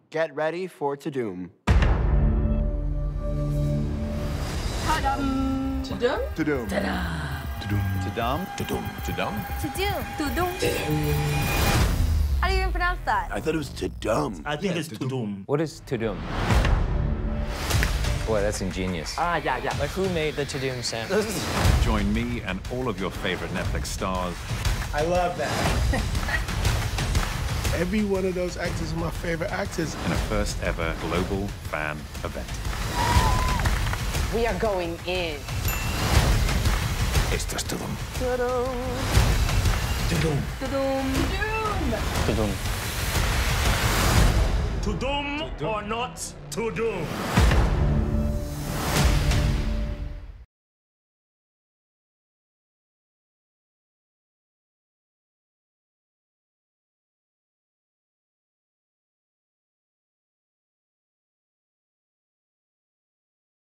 Get ready for Tudum. Ta-dum! Tudum? Tudum. Tudum. Tudum. Tudum. Tudum. Tudum. How do you even pronounce that? I thought it was Tudum. I think it's Tudum. What is Tudum? Boy, that's ingenious. Yeah. Like, who made the Tudum sound? Join me and all of your favorite Netflix stars. I love that. Every one of those actors are my favorite actors. In a first ever global fan event. We are going in. Esto es Tudum. Tudum. Tudum. Tudum or not Tudum?